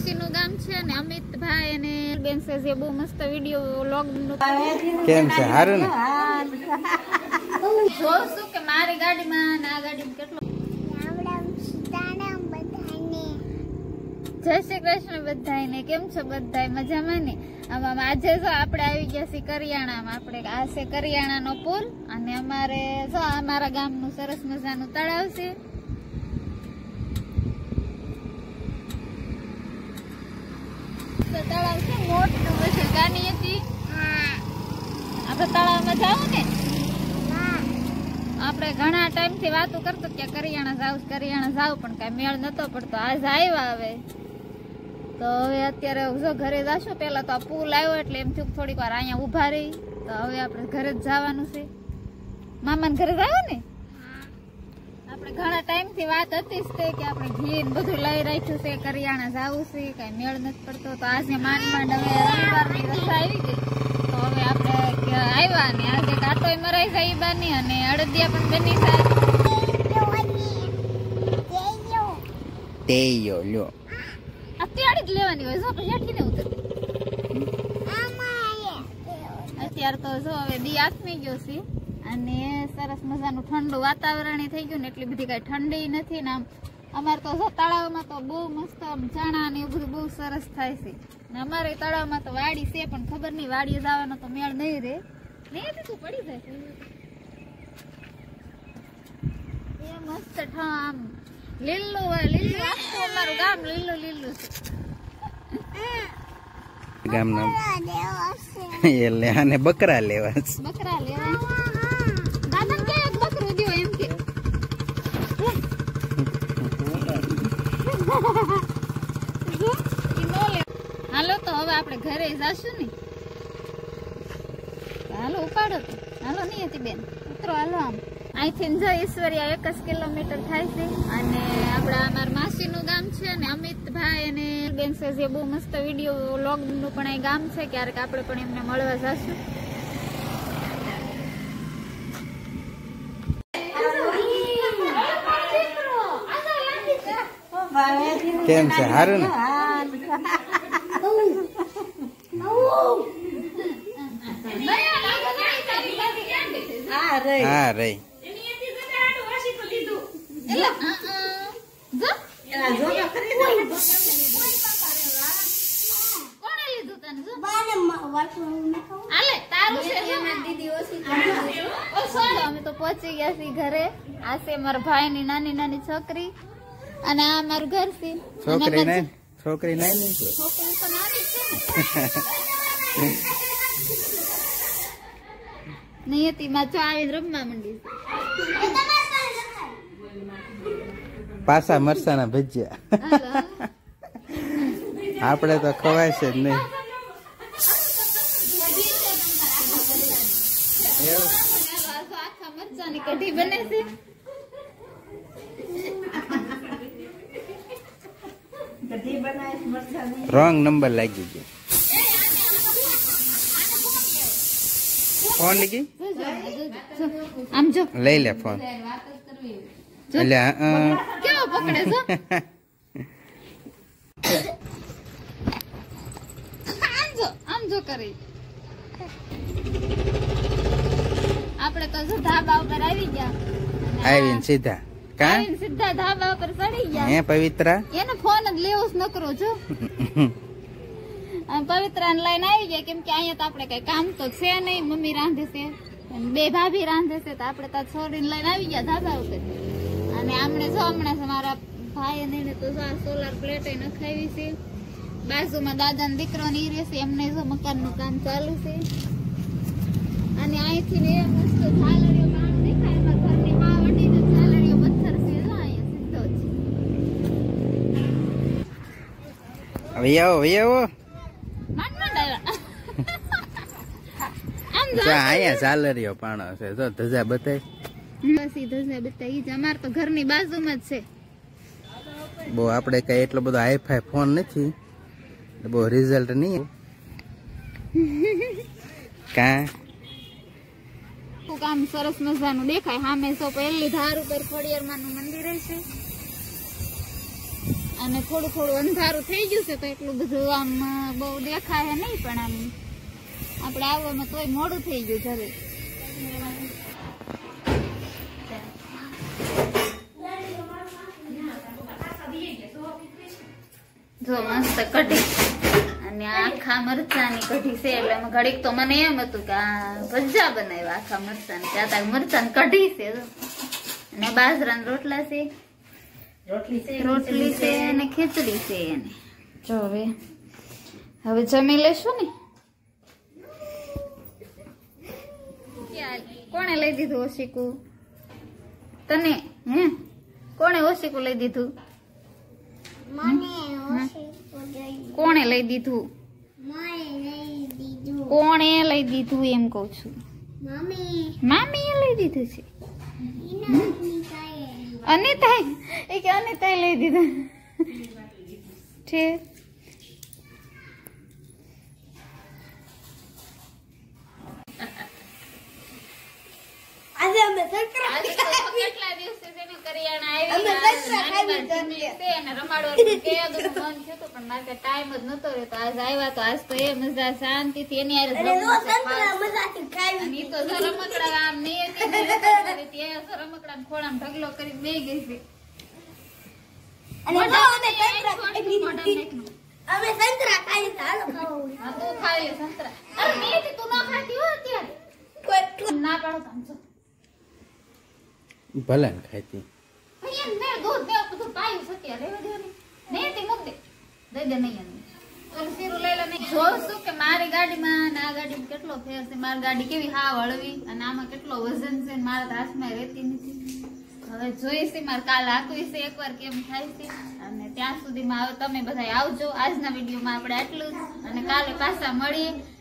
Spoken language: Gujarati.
માસીનું ગામ છે ને અમિતભાઈ અને બેન છે જે બહુ મસ્ત વિડિયો વ્લોગ કેમ છે હારું ને જોશું કે મારી ગાડીમાં અને આ ગાડીમાં કેટલો જય શ્રી કૃષ્ણ બધાને કેમ છો બધાય મજામાં ને આમાં આજે જો આપણે આવી ગયા છીએ કરિયાણામાં આપણે આ છે કરિયાણાનો પુલ અને અમારે જો અમારા ગામનું સરસ મજાનું તળાવ છે તો તળાવ છે મોટું છે ગાની હતી આપણે તળાવમાં જાવ ને આપણે ઘણા ટાઈમ થી વાતો કરતો કે કરિયાણા જાવ પણ કઈ મેળ નતો પડતો આજ આવ્યા હવે તો હવે અત્યારે જો ઘરે જાશું પેલા તો આ પુલ આવ્યો એટલે એમ થયું થોડીક વાર અહીંયા ઉભા રહી તો હવે આપણે ઘરે જ જવાનું છે મામાને ઘરે જાવ ને આપણે ઘણા ટાઈમ થી વાત હતી જ તે કે આપણે ઘી બધું લઈ રાખ્યું છે કરિયાણા જાવું છે કઈ મેળ નથી પડતો તો આજે માંડ હવે રવિવારની રજા આવી ગઈ તો હવે આપણે આવ્યા ને આજે કાટોય મરાઈ જાય બાની અને અડદિયા પણ બની જાય તેયો લ્યો અત્યારે જ લેવાની હોય જો પછી હેઠી ને ઉતરતી અત્યારે તો જો હવે દી આથમી ગયો છે અને સરસ મજાનું ઠંડુ વાતાવરણ થઈ ગયું ને એટલી બધી કઈ ઠંડી નથી ને આમ અમારે તો જો તળાવમાં તો બહુ મસ્ત ચણા ને એવું બધું બહુ સરસ થાય છે ને અમારે તળાવમાં તો વાડી છે પણ ખબર નહીં વાડીએ જવાનો તો મેળ નહીં રે નહીં તું પડી જાય એ મસ્ત આમ લીલું આખું અમારું ગામ લીલું છે ગામના એટલે આને બકરા લેવા દાદા કે એક બકરું દો એમ કે હાલો તો હવે આપણે ઘરે જાશું ને હાલો ઉપાડો તો હાલો નહીં હતી બેન ઉતરો હાલો આમ અહીંથી જો ઈશ્વરિયા 1 જ કિલોમીટર થાય છે અને આપણા અમારા માસીનું ગામ છે ને અમિતભાઈ અને બેન છે જે બહુ મસ્ત વિડીયો વ્લોગનું પણ અહીં ગામ છે ક્યારેક આપણે પણ એમને મળવા જશું કેમ છે હારું ને હા રહી અમે તો પહોંચી ગયા છીએ ઘરે આ છે મારા ભાઈ ની નાની છોકરી અને આ મારું ઘર છે છોકરી નાની છોકરી તો નાની છે નહીં હતી માં ચો આવી રમવા માંડી પાસા મરસાના ભજીયા આપણે તો ખવાય છે જ નહીં આખા મરચાની કઢી બને છે રોંગ નંબર લાગી ગયો ફોન લીધી આમ જો લઈ લે ફોન એટલે કેવો પકડે છો આમ જો કરી આપણે તો જો ધાબા ઉપર આવી ગયા આવીને સીધા સીધા ધાબા ઉપર ચડી ગયા હે પવિત્ર એને ફોન જ લેવો જ ન કરો છો પવિત્ર લઈને આવી ગયા કેમ કે અહીંયા તો આપણે કઈ કામ તો છે નહીં મમ્મી રાંધે છે બે ભાભી રાંધે છે તો આપણે તો છોડીને લઈને આવી ગયા ધાબા ઉપર અને આમણે જો હમણાં મારા ભાઈ અને તો સોલાર પ્લેટ નખાવી છે બાજુમાં દાદા ને દીકરો ની રહેશે એમને જો મકાન નું કામ ચાલુ છે અને અહીંથી ને મસ્ત ઝાલરીઓ કામ દેખાય એમાં ઘરની માં વટીને ઝાલરીઓ પથ્થર છે જો અહીંયા સીધો છે આવો અહીંયા ઝાલરીઓ પાણો છે જો ધજા બતાય અમાર તો ઘરની બાજુમાં જ છે બહુ આપણે કઈ એટલો બધો હાઈફાઈ ફોન નથી બહુ રિઝલ્ટ નહીં કામ સરસ મજાનું દેખાય સામે તો પહેલી ધાર ઉપર ખોડિયારમાં નું મંદિર છે અને થોડું થોડું અંધારું થઈ ગયું છે તો એટલું બધું આમ બહુ દેખાય નહીં, પણ આમ આપણે આવવામાં તોય મોડું થઈ ગયું જરૂર. જો મસ્ત કઢી અને આખા મરચાની કઢી છે, એટલે ઘડીક તો મને એમ હતું કે આ ભજીયા બનાવ્યા આખા મરચાની, ત્યાં મરચાની કઢી છે. અને બાજરાના રોટલા છે, રોટલી છે અને ખીચડી છે. એને જો હવે જમી લેશું ને. કોણે લઈ દીધું ઓશીકું તને? હે કોણે ઓશીકું લઈ દીધું? કોણે લઈ દીધું? કોણે લઈ દીધું એમ કઉ છું. મામી એ લઈ દીધું છે. અનિતાએ એ કે અનિતાએ લઈ દીધું છે. કેટલા દિવસે કરિયાણા રમાડવાનું પણ મારે ટાઈમ જ નતો રહેતો. આજ આવ્યા તો આજ તો એ મજા શાંતિથી એની રમકડા આમ નહીં રમકડા ખોળામાં ઢગલો કરી બે ગઈ છે. ના પાડો ભલે ને ખાતી જોશું કે મારી ગાડીમાં અને આ ગાડીમાં કેટલો ફેર છે. મારી ગાડી કેવી હાવ હળવી અને આમાં કેટલો વજન છે. મારા તો હાથમાં રહેતી નથી. હવે જોઈશે મારે કાલ હાકવી છે એકવાર કેમ થાય છે. અને ત્યાં સુધીમાં હવે તમે બધા આવજો. આજના વિડીયોમાં આપણે આટલું જ, અને કાલે પાછા મળીએ.